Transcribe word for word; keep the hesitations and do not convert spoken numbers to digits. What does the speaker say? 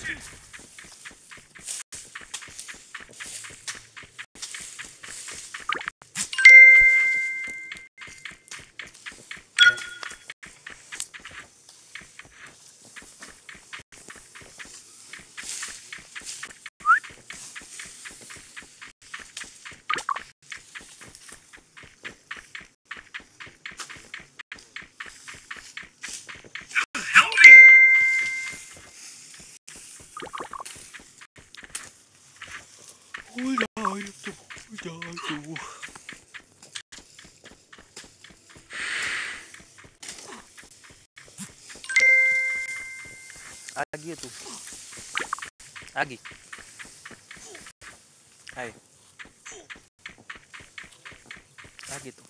Udah itu, udah itu. Agi itu. Agi. Hai. Agi tuh.